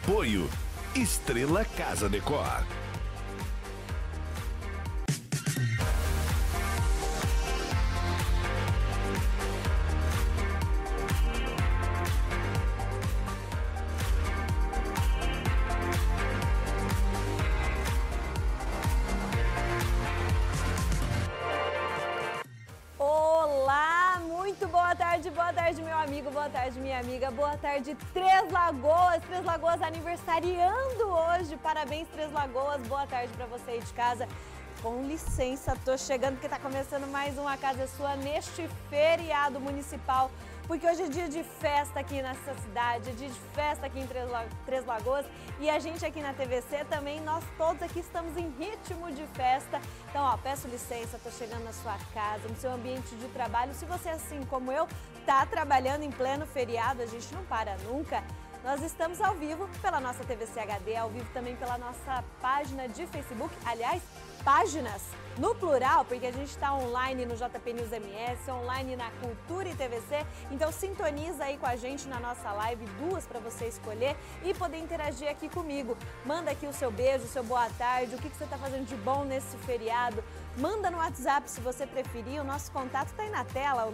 Apoio Estrela Casa Decor. Boa tarde, meu amigo, boa tarde, minha amiga, boa tarde, Três Lagoas aniversariando hoje, parabéns, Três Lagoas, boa tarde pra você aí de casa. Com licença, tô chegando porque tá começando mais uma Casa Sua neste feriado municipal, porque hoje é dia de festa aqui nessa cidade, é dia de festa aqui em Três Lagoas e a gente aqui na TVC também, nós todos aqui estamos em ritmo de festa. Então, ó, peço licença, tô chegando na sua casa, no seu ambiente de trabalho. Se você, assim como eu, tá trabalhando em pleno feriado, a gente não para nunca. Nós estamos ao vivo pela nossa TVC HD, ao vivo também pela nossa página de Facebook, aliás, páginas no plural, porque a gente está online no JP News MS, online na Cultura e TVC, então sintoniza aí com a gente na nossa live, duas para você escolher e poder interagir aqui comigo. Manda aqui o seu beijo, o seu boa tarde, o que você está fazendo de bom nesse feriado. Manda no WhatsApp se você preferir, o nosso contato está aí na tela, o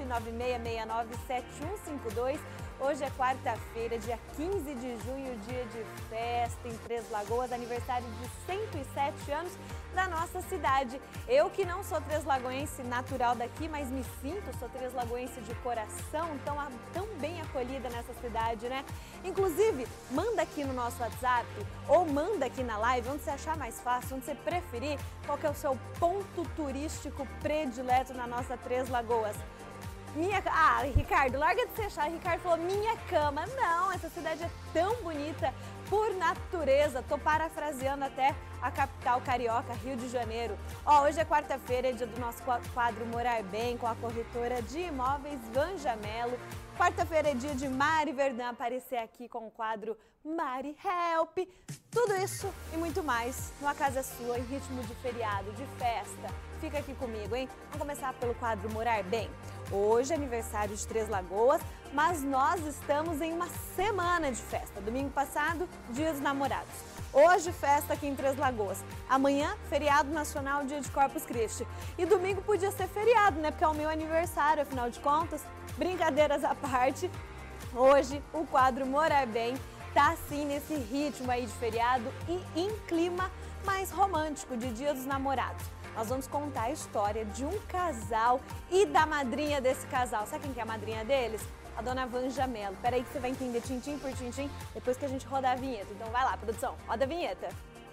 996697152. Hoje é quarta-feira, dia 15 de junho, dia de festa em Três Lagoas, aniversário de 107 anos da nossa cidade. Eu que não sou treslagoense natural daqui, mas me sinto, sou treslagoense de coração, tão bem acolhida nessa cidade, né? Inclusive, manda aqui no nosso WhatsApp ou manda aqui na live, onde você achar mais fácil, onde você preferir, qual que é o seu ponto turístico predileto na nossa Três Lagoas. Ricardo, larga de se achar. Ricardo falou minha cama. Não, essa cidade é tão bonita por natureza. Tô parafraseando até a capital carioca, Rio de Janeiro. Ó, hoje é quarta-feira, é dia do nosso quadro Morar Bem, com a corretora de imóveis Vanja Mello. Quarta-feira é dia de Mari Verdun aparecer aqui com o quadro Mari Help. Tudo isso e muito mais numa Casa Sua, em ritmo de feriado, de festa. Fica aqui comigo, hein? Vamos começar pelo quadro Morar Bem. Hoje é aniversário de Três Lagoas, mas nós estamos em uma semana de festa. Domingo passado, Dia dos Namorados. Hoje, festa aqui em Três Lagoas. Amanhã, feriado nacional, Dia de Corpus Christi. E domingo podia ser feriado, né? Porque é o meu aniversário, afinal de contas. Brincadeiras à parte, hoje o quadro Morar Bem tá assim nesse ritmo aí de feriado e em clima mais romântico, de Dia dos Namorados. Nós vamos contar a história de um casal e da madrinha desse casal. Sabe quem que é a madrinha deles? A dona Vanja Mello. Peraí que você vai entender tintim por tintim depois que a gente rodar a vinheta. Então vai lá, produção, roda a vinheta.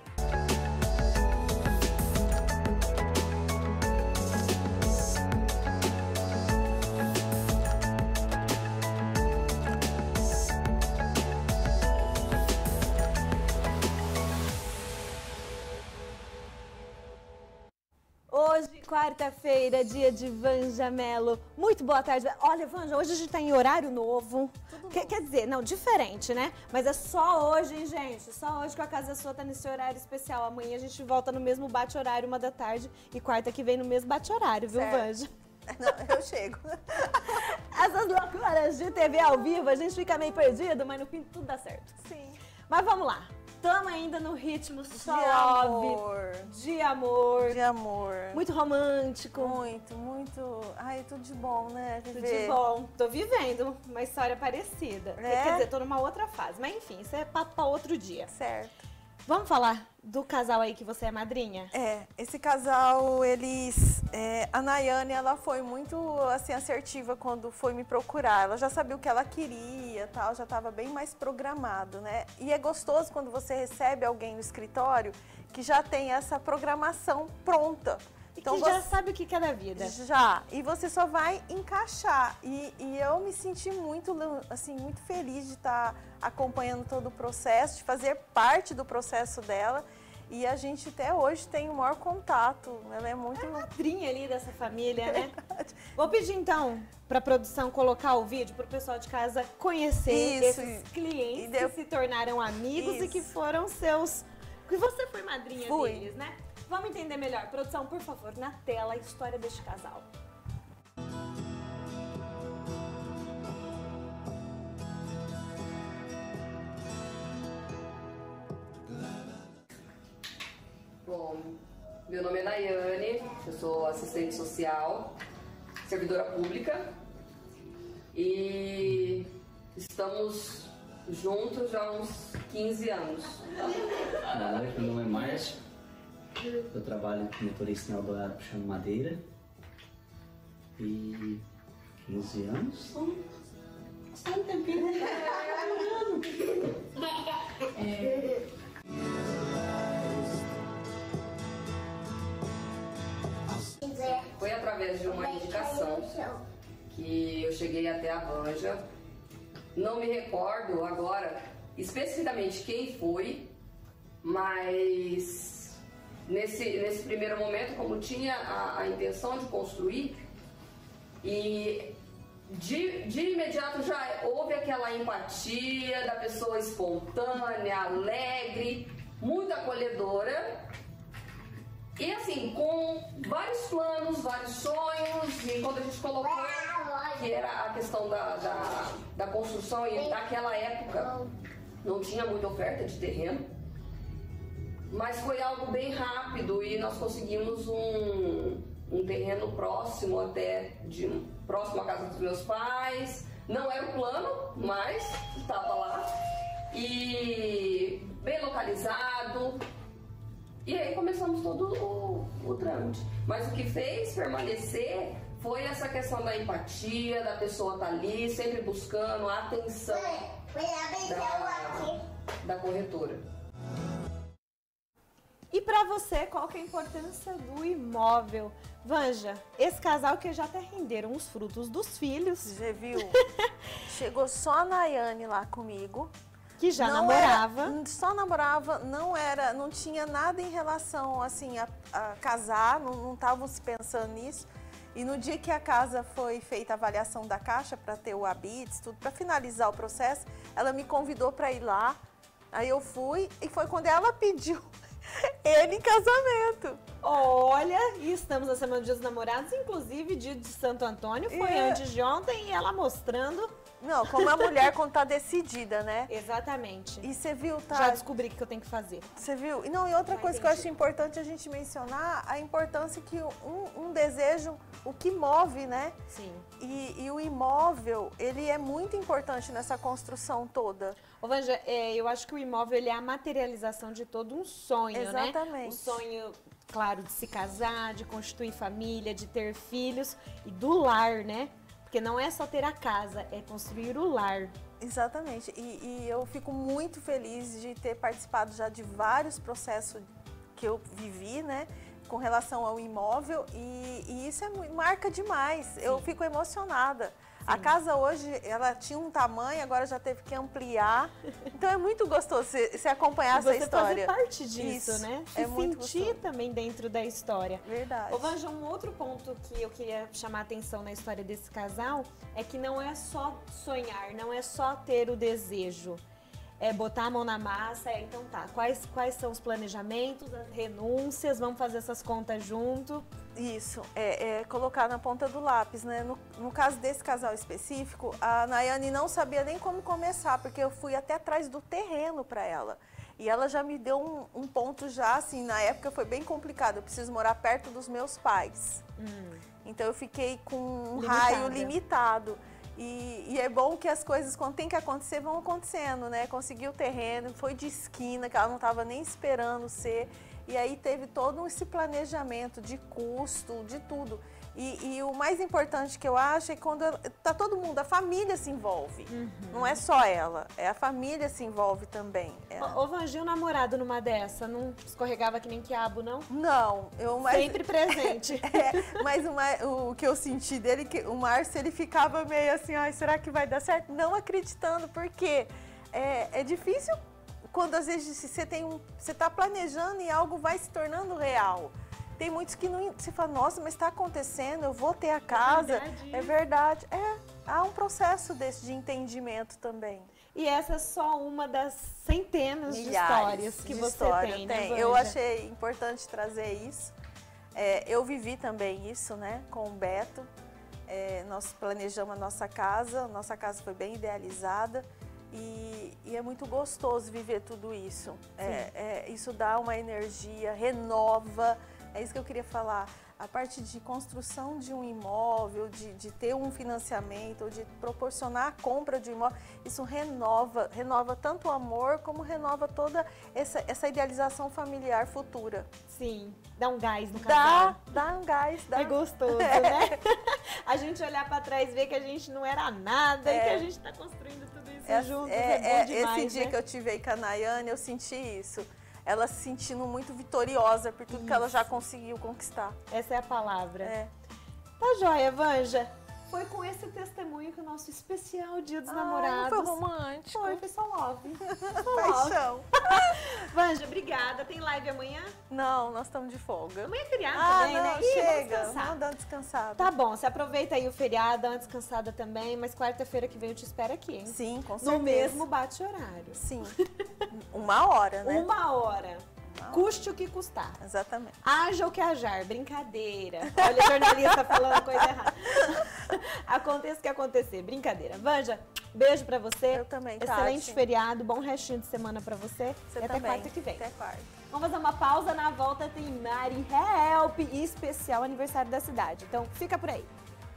Hoje, quarta-feira, dia de Vanja Mello. Muito boa tarde. Olha, Vanja, hoje a gente tá em horário novo. Quer dizer, não, diferente, né? Mas é só hoje, hein, gente? Só hoje que a Casa Sua tá nesse horário especial. Amanhã a gente volta no mesmo bate-horário, 1 da tarde. E quarta que vem no mesmo bate-horário, viu, Vanja? Não, eu chego. Essas loucuras de TV ao vivo, a gente fica meio perdido, mas no fim tudo dá certo. Sim. Mas vamos lá. Estamos ainda no ritmo só de amor. De amor. De amor. Muito romântico. Muito. Ai, tudo de bom, né? Tudo de bom. Tô vivendo uma história parecida. É? Quer dizer, tô numa outra fase. Mas enfim, isso é papo pra outro dia. Certo. Vamos falar do casal aí que você é madrinha? Esse casal, eles... a Nayane, ela foi muito, assim, assertiva quando foi me procurar. Ela já sabia o que ela queria, tal, já estava bem mais programado, né? E é gostoso quando você recebe alguém no escritório que já tem essa programação pronta. Então que já sabe o que é da vida. Já. E você só vai encaixar. E eu me senti muito, assim, muito feliz de estar acompanhando todo o processo, de fazer parte do processo dela. E a gente até hoje tem o maior contato. Ela é muito... É a madrinha ali dessa família, né? Vou pedir então para a produção colocar o vídeo para o pessoal de casa conhecer esses clientes que se tornaram amigos e que foram seus... Que você foi madrinha deles, né? Vamos entender melhor. Produção, por favor, na tela a história deste casal. Bom, meu nome é Nayane, eu sou assistente social, servidora pública e estamos juntos já há uns 15 anos. Meu nome é Márcio, eu trabalho como motorista em Eldorado puxando madeira e 15 anos. Bastante tempinho, né? Foi através de uma indicação que eu cheguei até a Vanja. Não me recordo agora especificamente quem foi, mas nesse primeiro momento, como tinha a intenção de construir, e de imediato já houve aquela empatia da pessoa espontânea, alegre, muito acolhedora. E assim, com vários planos, vários sonhos, e quando a gente colocou que era a questão da construção, e naquela época não tinha muita oferta de terreno, mas foi algo bem rápido e nós conseguimos um terreno próximo próximo à casa dos meus pais. Não era o plano, mas estava lá, e bem localizado. E aí começamos todo o trâmite. Mas o que fez permanecer foi essa questão da empatia, da pessoa estar ali, sempre buscando a atenção da corretora. E para você, qual que é a importância do imóvel? Vanja, esse casal que já até renderam os frutos dos filhos. Você viu? Chegou só a Nayane lá comigo. Que já namorava. Só namorava, não tinha nada em relação assim a casar, não estavam se pensando nisso. E no dia que a casa foi feita a avaliação da Caixa para ter o habite, tudo para finalizar o processo, ela me convidou para ir lá. Aí eu fui e foi quando ela pediu ele em casamento. Olha, e estamos na Semana dos Dias dos Namorados, inclusive dia de Santo Antônio, foi antes de ontem, e ela mostrando. Não, como a mulher quando tá decidida, né? Exatamente. E você viu, tá? Já descobri o que eu tenho que fazer. Você viu? E não, e outra coisa que eu acho importante a gente mencionar, a importância que um desejo, o que move, né? Sim. E o imóvel, ele é muito importante nessa construção toda. Ô, Vanja, eu acho que o imóvel ele é a materialização de todo um sonho, né? Exatamente. Um sonho, claro, de se casar, de constituir família, de ter filhos e do lar, né? Porque não é só ter a casa, é construir o lar. Exatamente. E eu fico muito feliz de ter participado já de vários processos que eu vivi, né? Com relação ao imóvel. E isso marca demais. Sim. Eu fico emocionada. Sim. A casa hoje, ela tinha um tamanho, agora já teve que ampliar. Então é muito gostoso você acompanhar essa história. Você fazer parte disso, né? Se muito sentir gostoso. Também dentro da história. Verdade. Ô, Vanja, um outro ponto que eu queria chamar a atenção na história desse casal é que não é só sonhar, não é só ter o desejo. É botar a mão na massa, então tá. Quais são os planejamentos, as renúncias, vamos fazer essas contas junto? Isso, colocar na ponta do lápis, né? No caso desse casal específico, a Nayane não sabia nem como começar, porque eu fui até atrás do terreno para ela. E ela já me deu um ponto já, assim, na época foi bem complicado, eu preciso morar perto dos meus pais. Então eu fiquei com um raio limitado. E é bom que as coisas, quando tem que acontecer, vão acontecendo, né? Consegui o terreno, foi de esquina, que ela não estava nem esperando ser. E aí teve todo esse planejamento de custo, de tudo. E o mais importante que eu acho é quando tá todo mundo, a família se envolve. Não é só ela, a família se envolve também. Ô, Vangi, o namorado numa dessa não escorregava que nem quiabo, não? Não. Sempre presente. Mas o que eu senti dele, que o Márcio, ele ficava meio assim, ai, será que vai dar certo? Não acreditando, porque é difícil quando às vezes você tá planejando e algo vai se tornando real. Tem muitos que não se fala, nossa, mas está acontecendo, eu vou ter a casa. É verdade. Há um processo desse de entendimento também. E essa é só uma das centenas de histórias que você tem, né, Vanja? Eu achei importante trazer isso. Eu vivi também isso, né, com o Beto. Nós planejamos a nossa casa foi bem idealizada. E é muito gostoso viver tudo isso. Isso dá uma energia, renova. É isso que eu queria falar. A parte de construção de um imóvel, de ter um financiamento, de proporcionar a compra de um imóvel, isso renova tanto o amor como renova toda essa idealização familiar futura. Sim, dá um gás no casal. Dá um gás. Dá. É gostoso, né? A gente olhar pra trás e ver que a gente não era nada e que a gente tá construindo tudo isso juntos, é bom demais, esse dia que eu tive aí com a Nayane, eu senti isso. Ela se sentindo muito vitoriosa por tudo que ela já conseguiu conquistar. Essa é a palavra. Tá joia, Vanja? Foi com esse testemunho que o nosso especial Dia dos Namorados... Foi romântico. Foi só love. Paixão. Vanja, obrigada. Tem live amanhã? Não, nós estamos de folga. Amanhã é feriado também, né? Chega, vamos dar uma descansada. Tá bom, você aproveita aí o feriado, dá uma descansada também, mas quarta-feira que vem eu te espero aqui, hein? Sim, com certeza. No mesmo bate-horário. Sim. 1 hora, né? 1 hora. Custe o que custar. Exatamente. Haja o que hajar, brincadeira. Olha, jornalista falando coisa errada. Aconteça o que acontecer, brincadeira. Vanja, beijo pra você. Eu também, Excelente Tati. Feriado, bom restinho de semana pra você. Você e até também. quarta que vem. Até quarta. Vamos fazer uma pausa, na volta tem Mari Help e especial aniversário da cidade. Então fica por aí.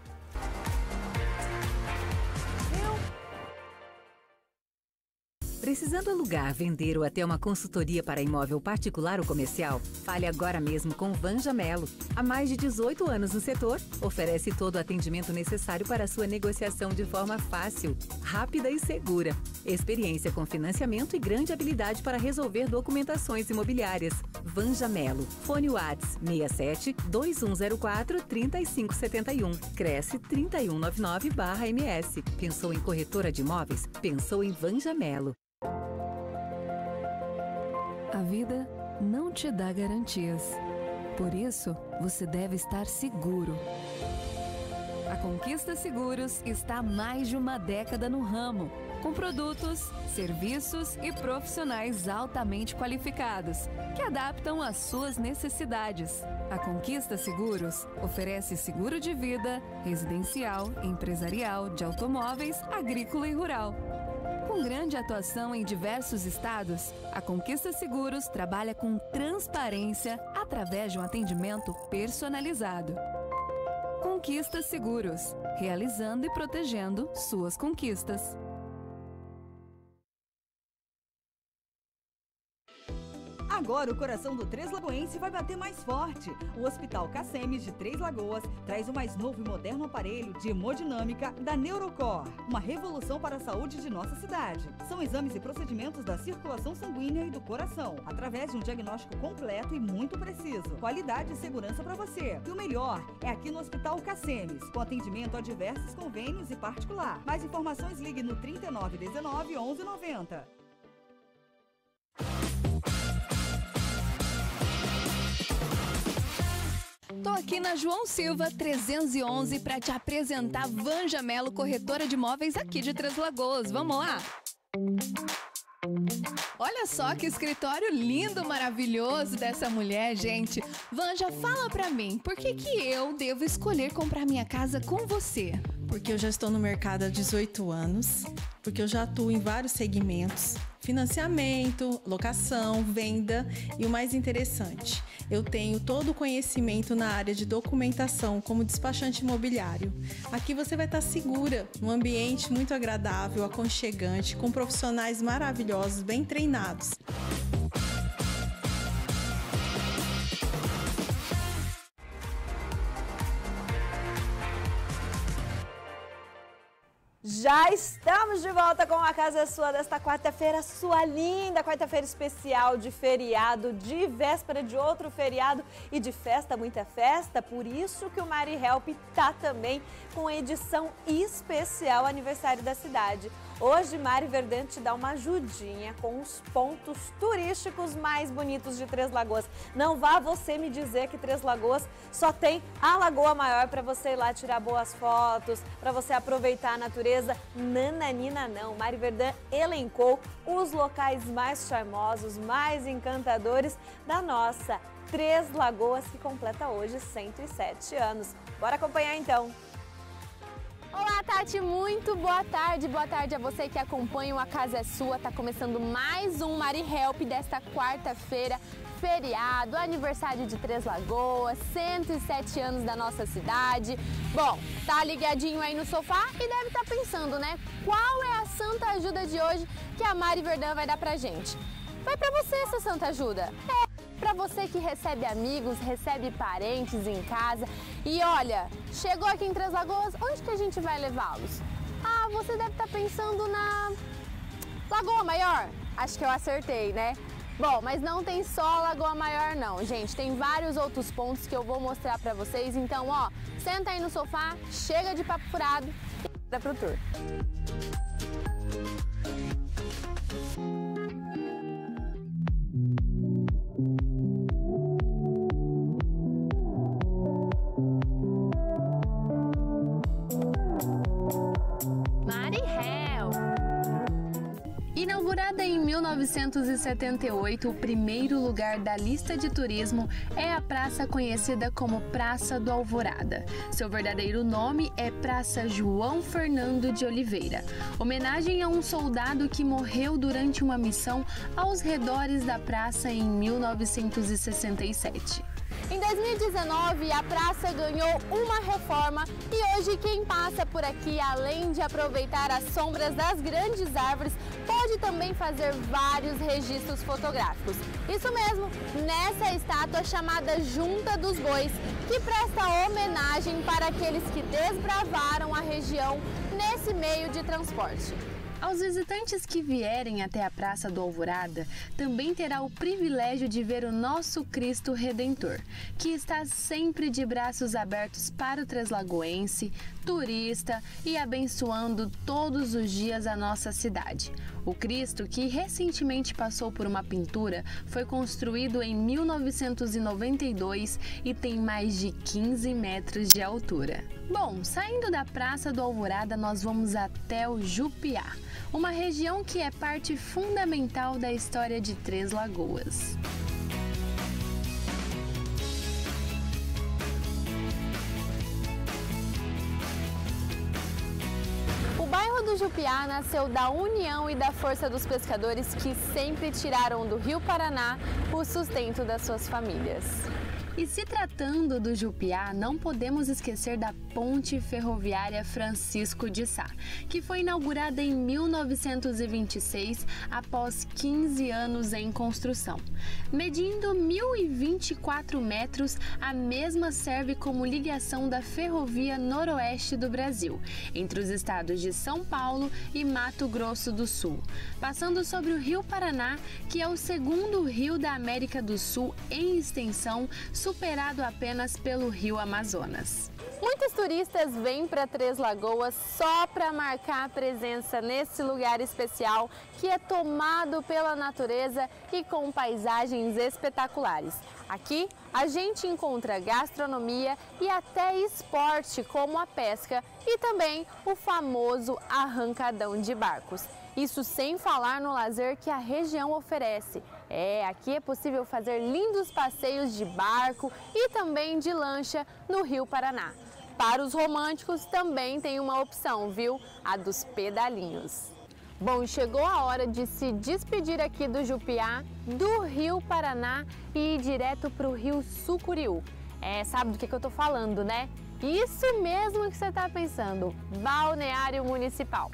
Precisando alugar, vender ou até uma consultoria para imóvel particular ou comercial? Fale agora mesmo com Vanja Mello. Há mais de 18 anos no setor, oferece todo o atendimento necessário para a sua negociação de forma fácil, rápida e segura. Experiência com financiamento e grande habilidade para resolver documentações imobiliárias. Vanja Mello. Fone Whats 67 2104 3571. Cresce 3199/MS. Pensou em corretora de imóveis? Pensou em Vanja Mello. A vida não te dá garantias. Por isso, você deve estar seguro. A Conquista Seguros está há mais de uma década no ramo, com produtos, serviços e profissionais altamente qualificados, que adaptam às suas necessidades. A Conquista Seguros oferece seguro de vida, residencial, empresarial, de automóveis, agrícola e rural. Com grande atuação em diversos estados, a Conquista Seguros trabalha com transparência através de um atendimento personalizado. Conquista Seguros, realizando e protegendo suas conquistas. Agora o coração do Três Lagoense vai bater mais forte. O Hospital Cacemes de Três Lagoas traz o mais novo e moderno aparelho de hemodinâmica da Neurocor, uma revolução para a saúde de nossa cidade. São exames e procedimentos da circulação sanguínea e do coração, através de um diagnóstico completo e muito preciso. Qualidade e segurança para você. E o melhor é aqui no Hospital Cacemes, com atendimento a diversos convênios e particular. Mais informações, ligue no 3919 1190. Tô aqui na João Silva 311 para te apresentar Vanja Mello, corretora de imóveis aqui de Três Lagoas. Vamos lá? Olha só que escritório lindo, maravilhoso dessa mulher, gente. Vanja, fala pra mim, por que eu devo escolher comprar minha casa com você? Porque eu já estou no mercado há 18 anos, porque eu já atuo em vários segmentos, financiamento, locação, venda e o mais interessante, eu tenho todo o conhecimento na área de documentação como despachante imobiliário. Aqui você vai estar segura, num ambiente muito agradável, aconchegante, com profissionais maravilhosos, bem treinados. Já estamos de volta com a Casa Sua desta quarta-feira, sua linda quarta-feira especial de feriado, de véspera de outro feriado e de festa, muita festa. Por isso que o Mari Help tá também com a edição especial aniversário da cidade. Hoje, Mari Verdante dá uma ajudinha com os pontos turísticos mais bonitos de Três Lagoas. Não vá você me dizer que Três Lagoas só tem a Lagoa Maior para você ir lá tirar boas fotos, para você aproveitar a natureza. Nananina não. Mari Verdant elencou os locais mais charmosos, mais encantadores da nossa Três Lagoas, que completa hoje 107 anos. Bora acompanhar então. Olá, Tati, muito boa tarde. Boa tarde a você que acompanha o A Casa é Sua. Tá começando mais um Mari Help desta quarta-feira, feriado, aniversário de Três Lagoas, 107 anos da nossa cidade. Bom, tá ligadinho aí no sofá e deve estar pensando, né? Qual é a santa ajuda de hoje que a Mari Verdão vai dar pra gente? Vai pra você essa santa ajuda. Para você que recebe amigos, recebe parentes em casa e olha, chegou aqui em Três Lagoas, onde que a gente vai levá-los? Ah, você deve estar pensando na Lagoa Maior? Acho que eu acertei, né? Bom, mas não tem só Lagoa Maior não, gente, tem vários outros pontos que eu vou mostrar para vocês, então ó, senta aí no sofá, chega de papo furado e bora pro tour. Inaugurada em 1978, o primeiro lugar da lista de turismo é a praça conhecida como Praça do Alvorada. Seu verdadeiro nome é Praça João Fernando de Oliveira, homenagem a um soldado que morreu durante uma missão aos redores da praça em 1967. Em 2019, a praça ganhou uma reforma e hoje quem passa por aqui, além de aproveitar as sombras das grandes árvores, pode também fazer vários registros fotográficos. Isso mesmo, nessa estátua chamada Junta dos Bois, que presta homenagem para aqueles que desbravaram a região nesse meio de transporte. Aos visitantes que vierem até a Praça do Alvorada, também terá o privilégio de ver o nosso Cristo Redentor, que está sempre de braços abertos para o treslagoense, turista e abençoando todos os dias a nossa cidade. O Cristo, que recentemente passou por uma pintura, foi construído em 1992 e tem mais de 15 metros de altura. Bom, saindo da Praça do Alvorada, nós vamos até o Jupiá, uma região que é parte fundamental da história de Três Lagoas. O bairro do Jupiá nasceu da união e da força dos pescadores que sempre tiraram do Rio Paraná o sustento das suas famílias. E se tratando do Jupiá, não podemos esquecer da Ponte Ferroviária Francisco de Sá, que foi inaugurada em 1926, após 15 anos em construção. Medindo 1.024 metros, a mesma serve como ligação da Ferrovia Noroeste do Brasil, entre os estados de São Paulo e Mato Grosso do Sul, passando sobre o Rio Paraná, que é o segundo rio da América do Sul em extensão, superado apenas pelo Rio Amazonas. Muitos turistas vêm para Três Lagoas só para marcar a presença nesse lugar especial que é tomado pela natureza e com paisagens espetaculares. Aqui a gente encontra gastronomia e até esporte como a pesca e também o famoso arrancadão de barcos. Isso sem falar no lazer que a região oferece. Aqui é possível fazer lindos passeios de barco e também de lancha no Rio Paraná. Para os românticos também tem uma opção, viu? A dos pedalinhos. Bom, chegou a hora de se despedir aqui do Jupiá, do Rio Paraná e ir direto para o Rio Sucuriú. Sabe do que eu tô falando, né? Isso mesmo que você está pensando, Balneário Municipal.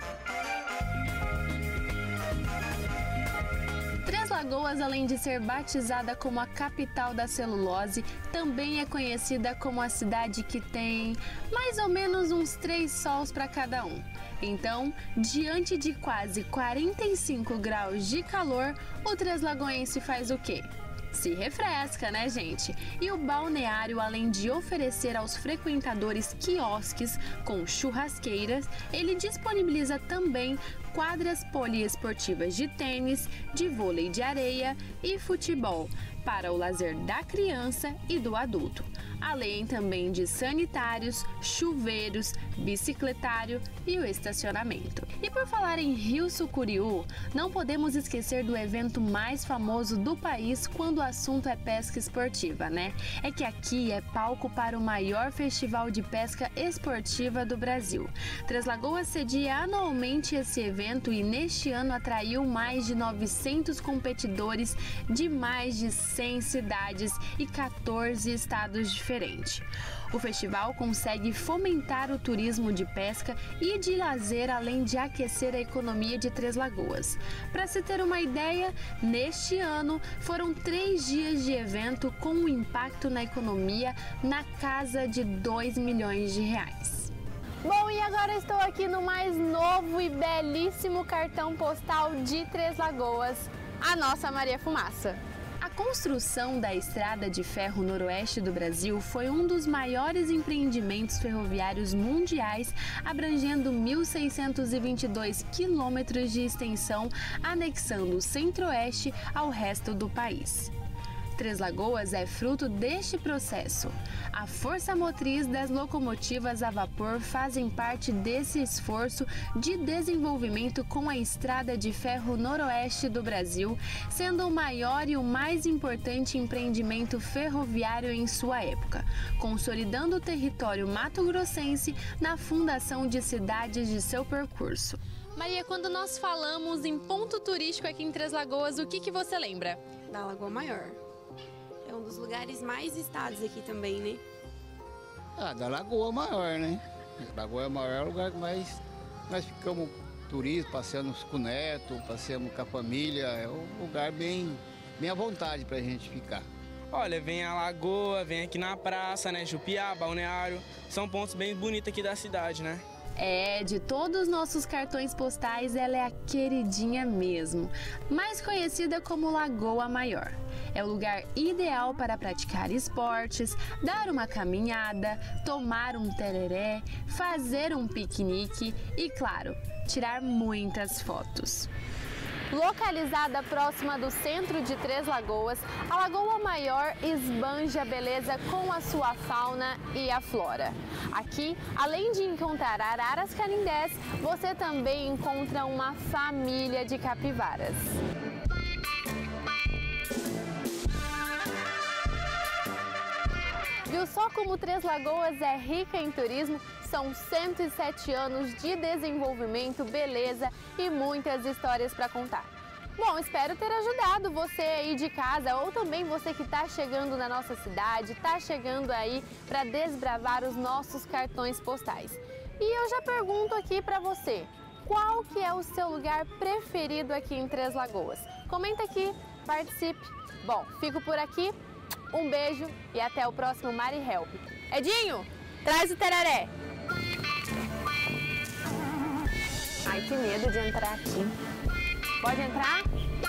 Três Lagoas, além de ser batizada como a capital da celulose, também é conhecida como a cidade que tem mais ou menos uns 3 sols para cada um. Então, diante de quase 45 graus de calor, o treslagoense faz o quê? Se refresca, né, gente? E o balneário, além de oferecer aos frequentadores quiosques com churrasqueiras, ele disponibiliza também quadras poliesportivas de tênis, de vôlei de areia e futebol, para o lazer da criança e do adulto. além também de sanitários, chuveiros, bicicletário e o estacionamento. E por falar em Rio Sucuriú, não podemos esquecer do evento mais famoso do país quando o assunto é pesca esportiva, né? É que aqui é palco para o maior festival de pesca esportiva do Brasil. Três Lagoas cedia anualmente esse evento e neste ano atraiu mais de 900 competidores de mais de 100 cidades e 14 estados diferentes. O festival consegue fomentar o turismo de pesca e de lazer, além de aquecer a economia de Três Lagoas. Para se ter uma ideia, neste ano foram 3 dias de evento com um impacto na economia na casa de 2 milhões de reais. Bom, e agora estou aqui no mais novo e belíssimo cartão postal de Três Lagoas, a nossa Maria Fumaça. A construção da Estrada de Ferro Noroeste do Brasil foi um dos maiores empreendimentos ferroviários mundiais, abrangendo 1.622 quilômetros de extensão, anexando o Centro-Oeste ao resto do país. Três Lagoas é fruto deste processo. A força motriz das locomotivas a vapor fazem parte desse esforço de desenvolvimento com a Estrada de Ferro Noroeste do Brasil, sendo o maior e o mais importante empreendimento ferroviário em sua época, consolidando o território mato-grossense na fundação de cidades de seu percurso. Maria, quando nós falamos em ponto turístico aqui em Três Lagoas, o que você lembra? Da Lagoa Maior. É um dos lugares mais visitados aqui também, né? Da Lagoa Maior, né? Lagoa Maior é o lugar que mais nós ficamos turistas, passeamos com o neto, passeamos com a família. É um lugar bem à vontade pra gente ficar. Olha, vem a lagoa, vem aqui na praça, né? Jupiá, Balneário. São pontos bem bonitos aqui da cidade, né? De todos os nossos cartões postais, ela é a queridinha mesmo, mais conhecida como Lagoa Maior. É o lugar ideal para praticar esportes, dar uma caminhada, tomar um tereré, fazer um piquenique e, claro, tirar muitas fotos. Localizada próxima do centro de Três Lagoas, a Lagoa Maior esbanja a beleza com a sua fauna e a flora. Aqui, além de encontrar araras canindés, você também encontra uma família de capivaras. Viu só como Três Lagoas é rica em turismo? São 107 anos de desenvolvimento, beleza e muitas histórias para contar. Bom, espero ter ajudado você aí de casa ou também você que está chegando na nossa cidade, está chegando aí para desbravar os nossos cartões postais. E eu já pergunto aqui para você, qual que é o seu lugar preferido aqui em Três Lagoas? Comenta aqui, participe. Bom, fico por aqui, um beijo e até o próximo Mari Help. Edinho, traz o tereré! Ai, que medo de entrar aqui. Pode entrar?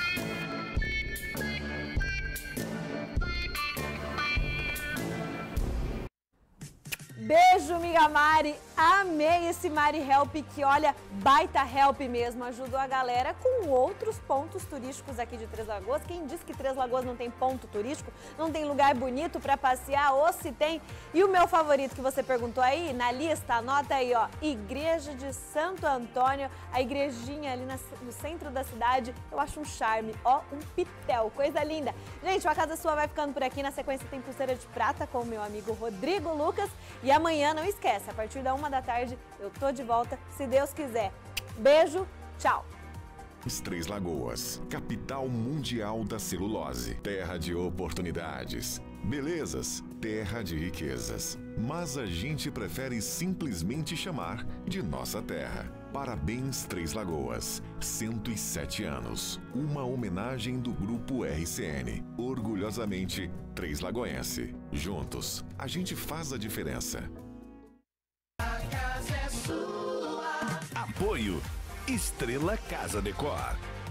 Beijo, amiga Mari. Amei esse Mari Help, que olha, baita help mesmo. Ajudou a galera com outros pontos turísticos aqui de Três Lagoas. Quem disse que Três Lagoas não tem ponto turístico, não tem lugar bonito para passear, ou se tem. E o meu favorito que você perguntou aí, na lista, anota aí, ó, Igreja de Santo Antônio, a igrejinha ali no centro da cidade. Eu acho um charme, ó, um pitel, coisa linda. Gente, a Casa Sua vai ficando por aqui. Na sequência tem Pulseira de Prata com o meu amigo Rodrigo Lucas. E amanhã, não esquece, a partir da 1 da tarde eu tô de volta, se Deus quiser. Beijo, tchau! Três Lagoas, capital mundial da celulose, terra de oportunidades, belezas, terra de riquezas. Mas a gente prefere simplesmente chamar de nossa terra. Parabéns, Três Lagoas, 107 anos. Uma homenagem do Grupo RCN. Orgulhosamente, Três Lagoense. Juntos, a gente faz a diferença. A casa é sua. Apoio Estrela Casa Decor.